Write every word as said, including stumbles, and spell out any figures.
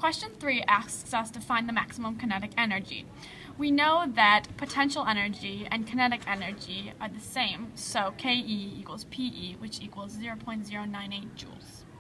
Question three asks us to find the maximum kinetic energy. We know that potential energy and kinetic energy are the same, so K E equals P E, which equals zero point zero nine eight joules.